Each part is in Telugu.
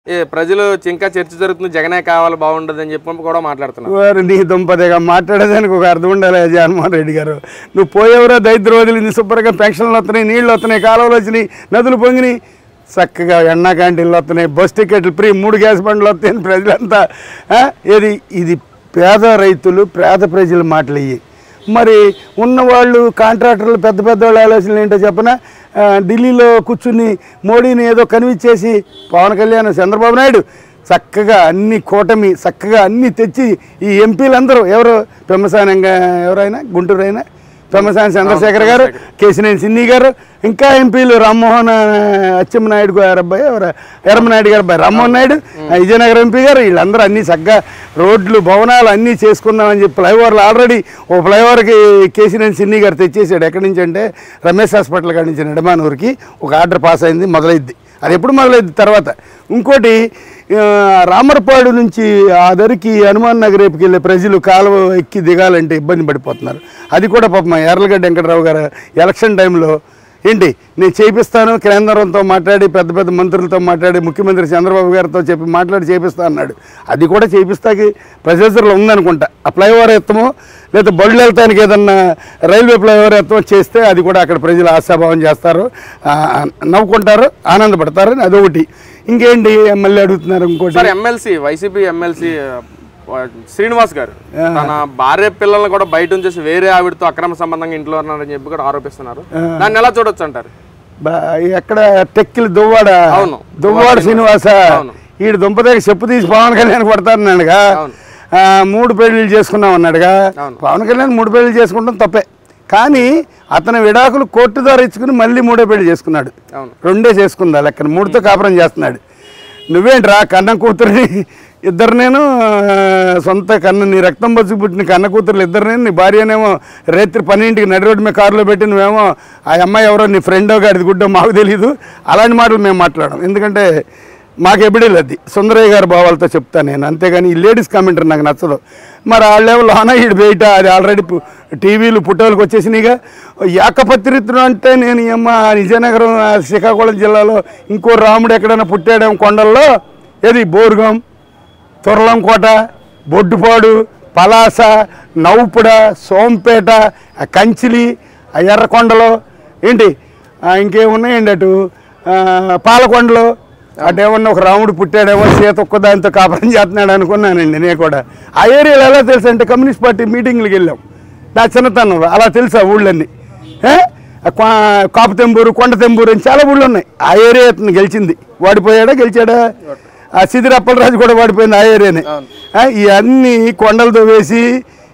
ప్రజలు ఇంకా చర్చ జరుగుతుంది, జగనే కావాలి బాగుండదని చెప్పి కూడా మాట్లాడుతున్నారు. వారు నీ దుంపదేగా మాట్లాడేదానికి ఒక అర్థం ఉండాలి. జగన్మోహన్ రెడ్డి గారు నువ్వు పోయేవరో దరిద్రం వదిలింది, శుభ్రంగా పెన్షన్లు వస్తున్నాయి, నీళ్ళు వస్తున్నాయి, కాలువలు వచ్చినాయి, నదులు పొంగినాయి, చక్కగా ఎన్నా క్యాంటీన్లు వస్తున్నాయి, బస్ టికెట్లు ఫ్రీ, 3 గ్యాస్ బండ్లు వస్తాయని ప్రజలంతా ఇది పేద రైతులు పేద ప్రజల మాటలు ఇవి. మరి ఉన్నవాళ్ళు కాంట్రాక్టర్లు పెద్ద పెద్దవాళ్ళు ఆలోచనలు ఏంటో చెప్పనా, ఢిల్లీలో కూర్చుని మోడీని ఏదో కన్విన్స్ చేసి పవన్ కళ్యాణ్ చంద్రబాబు నాయుడు చక్కగా అన్ని కూటమి చక్కగా అన్నీ తెచ్చి ఈ ఎంపీలందరూ ఎవరు పెమ్మసానంగా ఎవరైనా గుంటూరు అయినా పెమ్మసాని చంద్రశేఖర్ గారు, కేశినేని సిన్ని గారు, ఇంకా ఎంపీలు రామ్మోహన్ అచ్చెన్నాయుడు గారు అబ్బాయి ఎర్రమనాయుడు గారు అబ్బాయి రామ్మోహన్ నాయుడు, విజయనగరం ఎంపీ గారు, వీళ్ళందరూ అన్నీ చక్కగా రోడ్లు భవనాలు అన్నీ చేసుకుందామని చెప్పి ఫ్లైఓవర్లు ఆల్రెడీ ఓ ఫ్లైఓవర్కి కేశినేని సిన్ని గారు తెచ్చేసాడు. ఎక్కడి నుంచి అంటే రమేష్ హాస్పిటల్ కాడి నుంచి నిడమానూరుకి ఒక ఆర్డర్ పాస్ అయింది, మొదలైద్ది. అది ఎప్పుడు మొదలైద్ది తర్వాత. ఇంకోటి రామరపాడు నుంచి ఆ దరికి హనుమాన్ నగర్ రేపుకి వెళ్ళే ప్రజలు కాలువ ఎక్కి దిగాలంటే ఇబ్బంది పడిపోతున్నారు. అది కూడా పాపం యార్లగడ్డ వెంకటరావు గారు ఎలక్షన్ టైంలో ఏంటి నేను చేపిస్తాను, కేంద్రంతో మాట్లాడి పెద్ద పెద్ద మంత్రులతో మాట్లాడి ముఖ్యమంత్రి చంద్రబాబు గారితో మాట్లాడి చేపిస్తా అన్నాడు. అది కూడా చేపిస్తాకి ప్రొసెసర్లో ఉందనుకుంటా. ఆ ఫ్లైఓవర్ ఎత్తమో లేదా బళ్ళు వెళ్తానికి ఏదన్నా రైల్వే ఫ్లైఓవర్ ఎత్తమో చేస్తే అది కూడా అక్కడ ప్రజలు ఆశాభావం చేస్తారు, నవ్వుకుంటారు, ఆనందపడతారు. అదొకటి. ఇంకేంటి మళ్ళీ అడుగుతున్నారు ఇంకోటి. ఎమ్మెల్సీ వైసీపీ ఎమ్మెల్సీ శ్రీనివాస్ గారు తన భార్య పిల్లల్ని కూడా బయట ఉంచేసి వేరే ఆవిడతో అక్రమ సంబంధంగా ఇంట్లో ఉన్నారని చెప్పి కూడా ఆరోపిస్తున్నారు. దాన్ని ఎలా చూడొచ్చు అంటారు? ఎక్కడ టెక్కిలి దువ్వాడ శ్రీనివాస ఈడు దుంపదేగ చెప్పు తీసి పవన్ కళ్యాణ్ కొడతానన్నాడుగా, 3 పెళ్లిళ్ళు చేసుకున్నాం అన్నాడుగా. పవన్ కళ్యాణ్ 3 పెళ్లిళ్ళు చేసుకుంటాం తప్పే, కానీ అతని విడాకులు కోర్టు ద్వారా ఇచ్చుకుని మళ్ళీ 3వ పెళ్లి చేసుకున్నాడు. 2 చేసుకుందా లెక్కన 3తో కాపురం చేస్తున్నాడు. నువ్వేంట్రా కన్న కూతురిని ఇద్దరు, నేను సొంత నీ రక్తం బస్సు పుట్టిన కన్న కూతురులు ఇద్దరు, నేను నీ భార్యనేమో రాత్రి 12కి నడి రోడ్డు మీద కారులో పెట్టి నువ్వేమో ఆ అమ్మాయి ఎవరో నీ ఫ్రెండో గాడిది గుడ్డో మాకు తెలియదు. అలాంటి మాటలు మేము మాట్లాడడం, ఎందుకంటే మాకు ఎబిడీలు అది సుందరయ్య గారి భావాలతో చెప్తాను నేను, అంతేగాని ఈ లేడీస్ కామెంటరీ నాకు నచ్చదు. మరి ఆ లెవెల్లో ఈడు బయట అది ఆల్రెడీ టీవీలు పుట్టోళ్ళకి వచ్చేసినాయిగా. ఏకపత్రితుడు అంటే నేను అమ్మ విజయనగరం శ్రీకాకుళం జిల్లాలో ఇంకో రాముడు ఎక్కడైనా పుట్టాడేమో కొండల్లో, ఏది బోరుగం, తురలంకోట, బొడ్డుపాడు, పలాస, నౌపుడ, సోంపేట, కంచిలి, ఎర్రకొండలో ఏంటి ఇంకేమున్నాయండి, అటు పాలకొండలో అటేమన్నా ఒక రాముడు పుట్టాడేమో సీత ఒక్క దాంతో కాపురం చేస్తున్నాడు అనుకున్నానండి నేను కూడా. ఆ ఏరియాలో ఎలా తెలుసు అంటే కమ్యూనిస్ట్ పార్టీ మీటింగ్లకు వెళ్ళాం నా చిన్నతనంలో, అలా తెలుసా ఊళ్ళన్నీ. కాపుతెంబూరు, కొండతెంబూరు అని చాలా ఊళ్ళు ఉన్నాయి. ఆ ఏరియా అతను గెలిచింది. గెలిచాడా ఆ సిదిరి అప్పలరాజు కూడా వాడిపోయింది ఆ ఏరియానే. ఇవన్నీ కొండలు దొబ్బేసి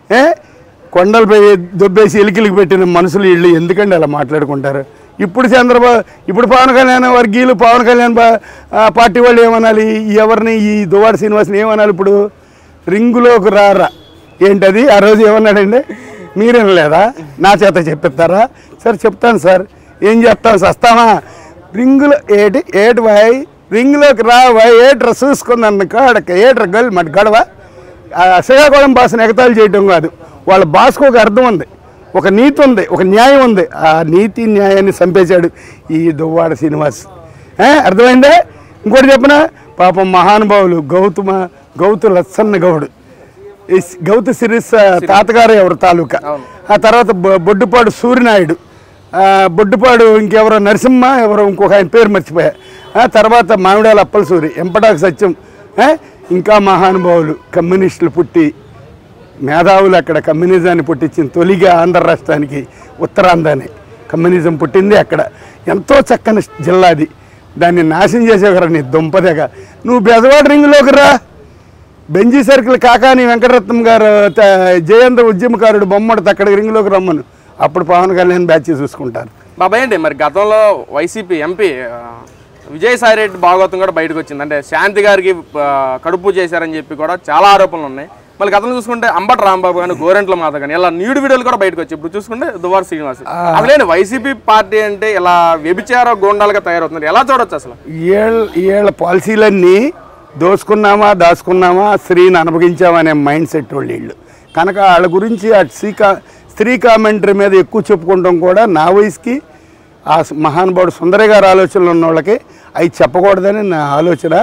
కొండలపై దొబ్బేసి ఎలికిలికి పెట్టిన మనుషులు వీళ్ళు ఎందుకండి అలా మాట్లాడుకుంటారు? ఇప్పుడు పవన్ కళ్యాణ్ వర్గీయులు పవన్ కళ్యాణ్ పార్టీ వాళ్ళు ఏమనాలి, ఎవరిని ఈ దువ్వాడ శ్రీనివాస్ని ఏమనాలి? ఇప్పుడు రింగులోకి రారా ఏంటది ఆ రోజు ఏమన్నాడండి? మీరేం లేదా నా చేత చెప్పిస్తారా? సరే చెప్తాను సార్, ఏం చెప్తాను వస్తామా? రింగులో ఏటి వాయ్ రింగులోకి రా వాయ్ ఏట్ర చూసుకుందన్న కాడక ఏట్ర గల్ మటు గడవ. శ్రీకాకుళం భాషను ఎగతాళి చేయటం కాదు, వాళ్ళ భాషకు ఒక అర్థం ఉంది, ఒక నీతి ఉంది, ఒక న్యాయం ఉంది. ఆ నీతి న్యాయాన్ని చంపేశాడు ఈ దువ్వాడ శ్రీనివాస్. అర్థమైందే? ఇంకోటి చెప్పిన పాపం మహానుభావులు గౌతు లచ్చన్న గౌడు, గౌతు సిరిస్ తాతగారు ఎవరు తాలూకా. ఆ తర్వాత బొడ్డుపాడు సూర్యనాయుడు, బొడ్డుపాడు ఇంకెవరో నరసింహ ఎవరో ఇంకొక ఆయన పేరు మర్చిపోయా. తర్వాత మామిడాల అప్పలసూరి, ఎంపటాకు సత్యం, ఇంకా మహానుభావులు కమ్యూనిస్టులు పుట్టి మేధావులు అక్కడ కమ్యూనిజాన్ని పుట్టించిన తొలిగా ఆంధ్ర రాష్ట్రానికి ఉత్తరాంధ్రని కమ్యూనిజం పుట్టింది అక్కడ. ఎంతో చక్కని జిల్లాది, దాన్ని నాశనం చేసేవారు నీ దుంపదేగా. నువ్వు బెజవాడ రింగులోకి రా, బెంజీ సర్కిల్ కాకాని వెంకటరత్నం గారు జయేంద్ర ఉద్యమకారుడు బొమ్మడితే అక్కడికి రింగులోకి రమ్మను, అప్పుడు పవన్ కళ్యాణ్ బ్యాచ్ చూసుకుంటారు. బాబాయ్ అండి, మరి గతంలో వైసీపీ ఎంపీ విజయసాయిరెడ్డి భాగవతం కూడా బయటకు వచ్చింది, అంటే శాంతి గారికి కడుపు చేశారని చెప్పి కూడా చాలా ఆరోపణలు ఉన్నాయి. మళ్ళీ గతంలో చూసుకుంటే అంబటి రాంబాబు కానీ గోరెంట్ల మాత కానీ ఇలా న్యూడ్ వీడియోలు కూడా బయటకు వచ్చి ఇప్పుడు చూసుకుంటే దువ్వాడ శ్రీనివాస్. అసలే వైసీపీ పార్టీ అంటే ఇలా వ్యభిచార గోండాలుగా తయారవుతున్నారు, ఎలా చూడొచ్చు అసలు? వీళ్ళ పాలసీలన్నీ దోసుకున్నామా దాచుకున్నామా స్త్రీని అనుభవించామా అనే మైండ్ సెట్ వాళ్ళు వీళ్ళు కనుక వాళ్ళ గురించి ఆ స్త్రీ కామెంటరీ మీద ఎక్కువ చెప్పుకుంటాం కూడా నా వయసుకి ఆ మహానుభావుడు సుందరయ్య గారి ఆలోచనలు ఉన్న వాళ్ళకి అవి చెప్పకూడదని నా ఆలోచన.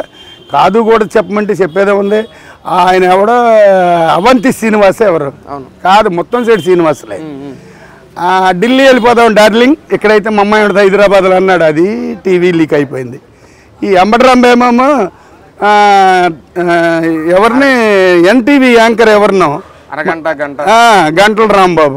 కాదు కూడా చెప్పమంటే చెప్పేదే ఉంది. ఆయన ఎవడో అవంతి శ్రీనివాసే ఎవరు కాదు, మొత్తం సైడ్ శ్రీనివాసులే. ఢిల్లీ వెళ్ళిపోదాం డార్లింగ్, ఇక్కడైతే మా అమ్మాయి ఉంటుంది హైదరాబాద్లో అన్నాడు, అది టీవీ లీక్ అయిపోయింది. ఈ అంబటరాంబేమో ఎవరిని ఎన్టీవీ యాంకర్ ఎవరినో గంటల రాంబాబు,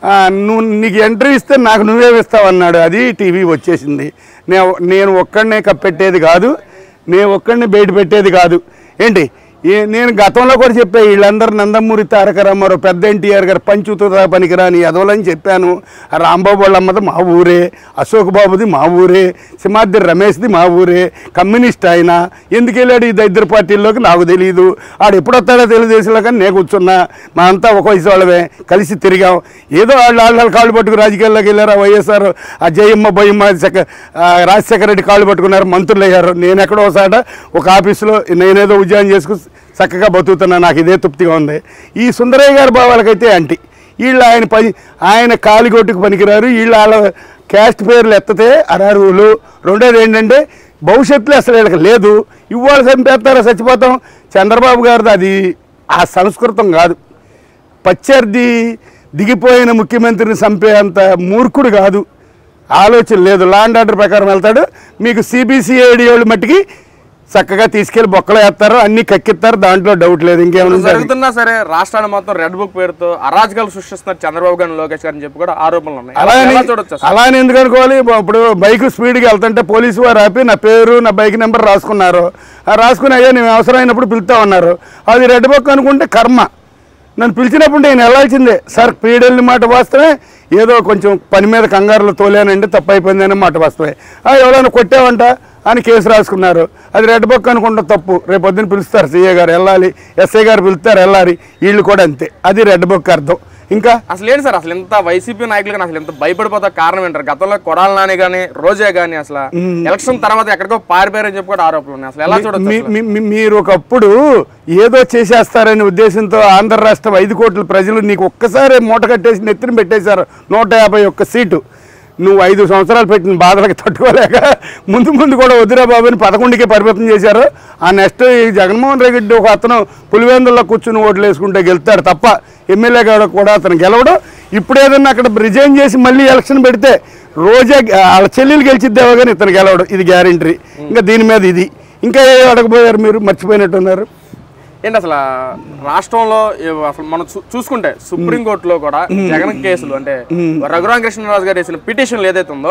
నీకు ఎంట్రీ ఇస్తే నాకు నువ్వే ఇస్తావు అన్నాడు, అది టీవీ వచ్చేసింది. నేను ఒక్కడనే కప్పెట్టేది కాదు, నేను ఒక్కడిని బయట పెట్టేది కాదు. ఏంటి నేను గతంలో కూడా చెప్పా, వీళ్ళందరూ నందమూరి తారక రామారావు, పెద్ద ఎన్టీఆర్ గారు పంచుతురా పనికిరాని ఎదవలని చెప్పాను. రాంబాబు వాళ్ళ అమ్మది మా ఊరే, అశోక్ బాబుది మా ఊరే, సింహాద్రి రమేష్ది మా ఊరే, కమ్యూనిస్ట్ ఆయన. ఎందుకు వెళ్ళాడు ఈ ఇద్దరు పార్టీల్లోకి నాకు తెలియదు. ఆడు ఎప్పుడు వస్తాడో తెలుగుదేశంలో, కానీ నేను కూర్చున్నా. మా అంతా ఒక వయసు వాళ్ళమే, కలిసి తిరిగాం. ఏదో వాళ్ళు కాళ్ళు పట్టుకు రాజకీయాల్లోకి వెళ్ళారు. వైఎస్ఆర్ ఆ జయమ్మ బొయ్యమ్మ రాజశేఖర రెడ్డి కాళ్ళు పట్టుకున్నారు, మంత్రులు అయ్యారు. నేను ఎక్కడో ఒకసాట ఒక ఆఫీసులో నేనేదో ఉద్యోగం చేసుకుని చక్కగా బతుకుతున్నా, నాకు ఇదే తృప్తిగా ఉంది. ఈ సుందరయ్య గారి బావాలకైతే అంటి వీళ్ళు ఆయన కాలిగొట్టుకు పనికిరారు. వీళ్ళు వాళ్ళ క్యాస్ట్ పేర్లు ఎత్తితే అర్హులు. రెండోది ఏంటంటే భవిష్యత్తులో అసలు వీళ్ళకి లేదు. ఇవాళ చంపేస్తారా చచ్చిపోతాం. చంద్రబాబు గారిది అది ఆ సంస్కృతం కాదు. పచ్చర్ది దిగిపోయిన ముఖ్యమంత్రిని చంపే అంత మూర్ఖుడు కాదు, ఆలోచన లేదు. లా అండ్ ఆర్డర్ ప్రకారం వెళ్తాడు. మీకు సిబిసిఐడి వాళ్ళు మట్టికి చక్కగా తీసుకెళ్లి బొక్కలు వేస్తారు, అన్ని కక్కిస్తారు, దాంట్లో డౌట్ లేదు. ఇంకేమైనా జరుగుతున్నా సరే రాష్ట్రాన్ని మొత్తం రెడ్ బుక్ పేరుతో అరాజకాలు సృష్టిస్తున్నారు చంద్రబాబు గారిని, లోకేష్ గారిని చెప్పి కూడా ఆరోపణలు ఉన్నాయి. అలానే ఎందుకు అనుకోవాలి. ఇప్పుడు బైక్ స్పీడ్గా వెళ్తుంటే పోలీసు వారు ఆపి నా పేరు నా బైక్ నెంబర్ రాసుకున్నారు. రాసుకుని అయ్యా నేను అవసరమైనప్పుడు పిలుస్తా ఉన్నారు. అది రెడ్ బుక్ అనుకుంటే కర్మ. నన్ను పిలిచినప్పుడు నేను వెళ్ళాల్సిందే. సార్ స్పీడ్ వెళ్ళిన మాట వాస్తవే, ఏదో కొంచెం పని మీద కంగారులో తోలేనండి, తప్పు అయిపోయిందనే మాట వాస్తవే. ఎవరైనా కొట్టావంట అని కేసు రాసుకున్నారు, అది రెడ్ బుక్ అనుకుంటా తప్పు. రేపు పొద్దున్న పిలుస్తారు సీఏ గారు వెళ్ళాలి, ఎస్ఐ గారు పిలుస్తారు వెళ్ళాలి, వీళ్ళు కూడా అంతే. అది రెడ్ బుక్ అర్థం. ఇంకా అసలు ఏంటి సార్, అసలు ఎంత వైసీపీ నాయకులు కానీ అసలు ఎంత భయపడిపోతా కారణం ఏంటారు? గతంలో కొడాల నాని కానీ రోజా కానీ అసలు ఎలక్షన్ తర్వాత ఎక్కడికో పారిపోయారని చెప్పి కూడా ఆరోపణలు ఉన్నాయి. అసలు ఎలా చూడొచ్చు? మీరు ఒకప్పుడు ఏదో చేసేస్తారనే ఉద్దేశంతో ఆంధ్ర రాష్ట్రం 5 కోట్ల ప్రజలు నీకు ఒక్కసారి మూట కట్టేసి నెత్తిన పెట్టేశారు 151 సీటు. నువ్వు 5 సంవత్సరాలు పెట్టిన బాధలకు తట్టుకోలేక ముందు కూడా వదిరా బాబుని 11కే పరిమితం చేశారు. ఆ నెక్స్ట్ జగన్మోహన్ రెడ్డి ఒక అతను పులివెందుల్లో కూర్చుని ఓట్లు వేసుకుంటే గెలుతాడు తప్ప ఎమ్మెల్యే కూడా అతను గెలవడు. ఇప్పుడు ఏదన్నా అక్కడ రిజైన్ చేసి మళ్ళీ ఎలక్షన్ పెడితే రోజా వాళ్ళ చెల్లెలు గెలిచిద్దేవో కానీ ఇతను గెలవడు, ఇది గ్యారెంటీ. ఇంకా దీని మీద ఇది ఇంకా ఏ అడగపోయారు, మీరు మర్చిపోయినట్టున్నారు. ఏంటి అసలు రాష్ట్రంలో అసలు మనం చూసుకుంటే సుప్రీంకోర్టులో కూడా జగన్ కేసులు అంటే రఘురామకృష్ణరాజు గారు వేసిన పిటిషన్ ఏదైతే ఉందో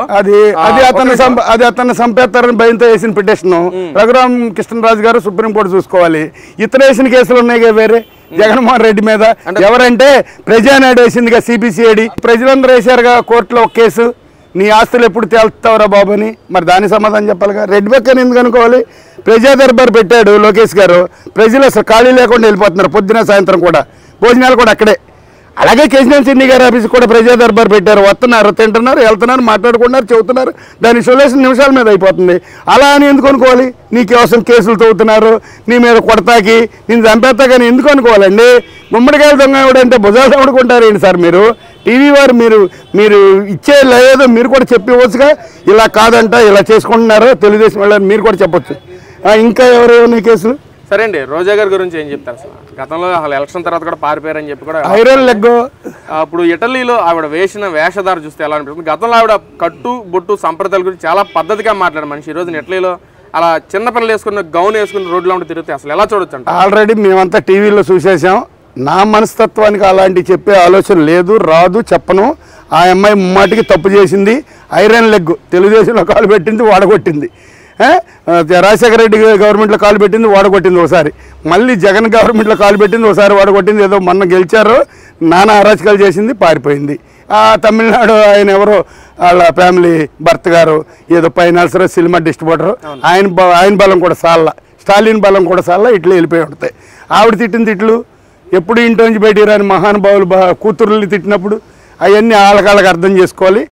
అది అతన్ని చంపేస్తారని భయంతో వేసిన పిటిషన్ రఘురామకృష్ణరాజు గారు సుప్రీంకోర్టు చూసుకోవాలి. ఇతర వేసిన కేసులు ఉన్నాయి వేరే జగన్మోహన్ రెడ్డి మీద. ఎవరంటే ప్రజానాయుడు వేసిందిగా సిబిసిఐడి, ప్రజలందరూ వేశారుగా కోర్టులో ఒక కేసు. నీ ఆస్తులు ఎప్పుడు తేల్తావురా బాబు అని, మరి దాని సమాధానం చెప్పాలిగా. రెడ్ బుక్ అని ఎందుకు అనుకోవాలి? ప్రజా దర్బార్ పెట్టాడు లోకేష్ గారు, ప్రజలు అసలు ఖాళీ లేకుండా వెళ్ళిపోతున్నారు, పొద్దున సాయంత్రం కూడా భోజనాలు కూడా అక్కడే. అలాగే కేసీఆర్ చిన్ని గారి ఆఫీస్ కూడా ప్రజా దర్బార్ పెట్టారు, వస్తున్నారు, తింటున్నారు, వెళ్తున్నారు, మాట్లాడుకుంటున్నారు, చెబుతున్నారు. దాని సొల్యూషన్ నిమిషాల మీద అయిపోతుంది. అలా అని ఎందుకు అనుకోవాలి? నీకోసం కేసులు తవ్వుతున్నారు, నీ మీద కొడతాకి, నేను చంపేస్తా కానీ ఎందుకు అనుకోవాలండి? గుమ్మడికాయలు దొంగ ఎవడంటే భుజాలు తవ్వుడుకుంటారు ఏంటి సార్ మీరు? టీవీ వారు మీరు ఇచ్చే లేదో మీరు కూడా చెప్పవచ్చుగా, ఇలా కాదంట ఇలా చేసుకుంటున్నారు తెలుగుదేశం వాళ్ళని మీరు కూడా చెప్పొచ్చు. ఇంకా ఎవరు కేసులు? సరే అండి, రోజా గారి గురించి ఏం చెప్తారు? అసలు గతంలో అసలు ఎలక్షన్ తర్వాత కూడా పారిపోయారని చెప్పి కూడా ఐరన్ లెగ్. అప్పుడు ఇటలీలో ఆవిడ వేసిన వేషధార చూస్తే ఎలా అనిపిస్తుంది? గతంలో ఆవిడ కట్టు బొట్టు సంప్రదాయాల గురించి చాలా పద్ధతిగా మాట్లాడే మనిషి. ఈ రోజు ఇటలీలో అలా చిన్నపిల్లలు వేసుకున్న గౌన్ వేసుకుని రోడ్లో ఉండి తిరిగితే అసలు ఎలా చూడొచ్చు అంటే? ఆల్రెడీ మేమంతా టీవీలో చూసేసాం. నా మనస్తత్వానికి అలాంటి చెప్పే ఆలోచన లేదు, రాదు, చెప్పను. ఆ అమ్మాయి ముమ్మాటికి తప్పు చేసింది. ఐరన్ లెగ్, తెలుగుదేశంలో కాలు పెట్టింది, వాడగొట్టింది. రాజశేఖర రెడ్డి గవర్నమెంట్లో కాలు పెట్టింది, వాడగొట్టింది ఒకసారి. మళ్ళీ జగన్ గవర్నమెంట్లో కాలు పెట్టింది, ఒకసారి వాడగొట్టింది. ఏదో మొన్న గెలిచారు, నానా అరాచకాలు చేసింది, పారిపోయింది. తమిళనాడు ఆయన ఎవరో వాళ్ళ ఫ్యామిలీ భర్త గారు ఏదో ఫైనాన్సర్, సినిమా డిస్ట్రిబ్యూటర్, ఆయన బలం కూడా సాల్ల, స్టాలిన్ బలం కూడా సాల్ల, ఇట్లా వెళ్ళిపోయి ఉంటాయి. ఆవిడ తిట్టిన తిట్లు ఎప్పుడు ఇంటి నుంచి బయటికి రాని మహానుభావులు కూతుర్ని తిట్టినప్పుడు అవన్నీ వాళ్ళకి అర్థం చేసుకోవాలి.